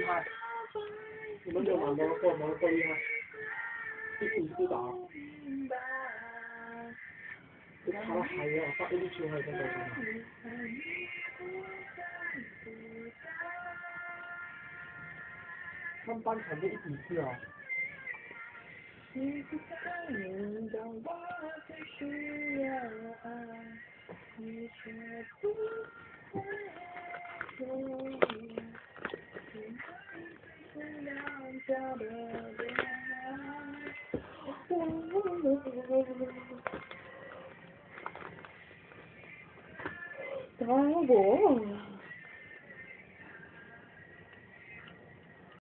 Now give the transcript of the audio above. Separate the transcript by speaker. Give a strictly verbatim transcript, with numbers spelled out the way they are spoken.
Speaker 1: 害，你们有男的或男的多厉害，一比四打，就差了还要打一比七还有更多场。看半场就一比四啊。你不在意当我最需要爱，你却不在乎。打我！